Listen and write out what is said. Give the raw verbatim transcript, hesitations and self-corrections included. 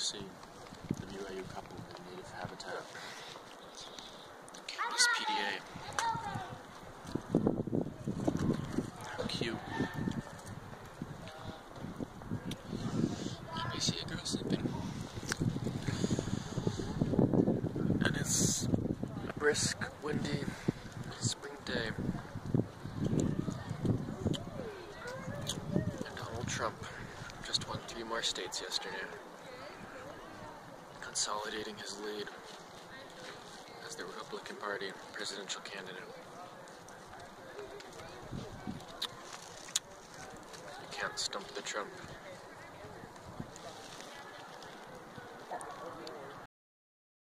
see the B Y U couple in native habitat. Katie's P D A. How cute. And we see a girl sleeping. And it's a brisk, windy, spring day. And Donald Trump just won three more states yesterday, consolidating his lead as the Republican Party presidential candidate. You can't stump the Trump.